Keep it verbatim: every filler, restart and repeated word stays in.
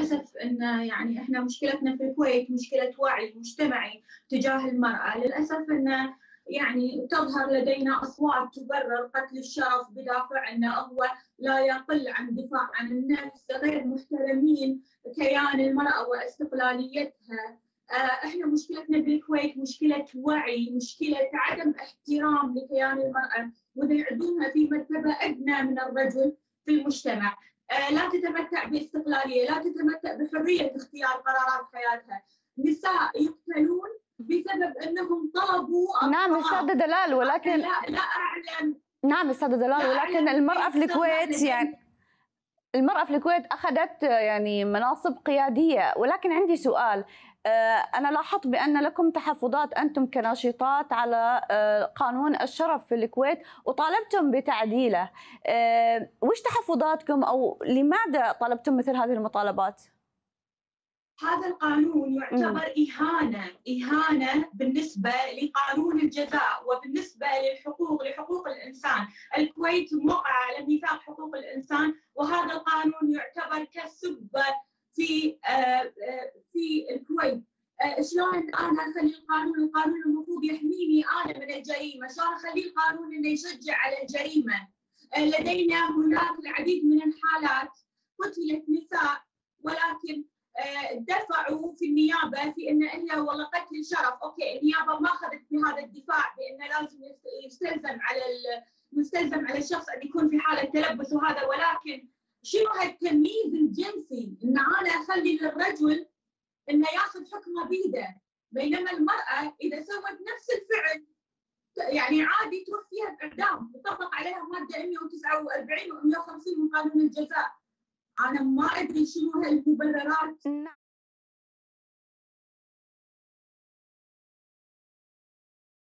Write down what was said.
للأسف إن يعني إحنا مشكلتنا في الكويت مشكلة وعي مجتمعي تجاه المرأة، للأسف إن يعني تظهر لدينا أصوات تبرر قتل الشرف بدافع أنه هو لا يقل عن الدفاع عن النفس، غير محترمين كيان المرأة واستقلاليتها. احنا مشكلتنا بالكويت مشكله وعي، مشكله عدم احترام لكيان المراه، ويعدونها في مرتبه ادنى من الرجل في المجتمع. لا تتمتع باستقلاليه، لا تتمتع بحريه اختيار قرارات حياتها. نساء يقتلون بسبب انهم طلبوا نعم استاذه دلال، ولكن لا لا اعلم. نعم استاذه دلال، ولكن المراه في الكويت يعني المرأة في الكويت أخذت يعني مناصب قيادية، ولكن عندي سؤال. أنا لاحظت بأن لكم تحفظات أنتم كناشطات على قانون الشرف في الكويت وطالبتم بتعديله. وش تحفظاتكم أو لماذا طلبتم مثل هذه المطالبات؟ هذا القانون يعتبر إهانة إهانة بالنسبة لقانون الجزاء وبالنسبة للحقوق لحقوق الإنسان. الكويت موقع على ميثاق حقوق الإنسان، وهذا القانون يعتبر كسب في في الكويت. شلون انا اخلي القانون القانون المفروض يحميني انا من الجريمه، شلون اخلي القانون انه يشجع على الجريمه؟ لدينا هناك العديد من الحالات قتلت نساء ولكن دفعوا في النيابه في ان هي والله قتل شرف، اوكي النيابه ما اخذت بهذا الدفاع بانه لازم يستلزم على يستلزم على الشخص ان يكون في حاله تلبس وهذا، ولكن شنو هالتمييز الجنسي ان انا اخلي للرجل انه ياخذ حكمه بيده، بينما المراه اذا سوت نفس الفعل يعني عادي تروح فيها باعدام، يطبق عليها ماده مئة وتسعة وأربعين و مئة وخمسين من قانون الجزاء. انا ما ادري شنو هالمبررات.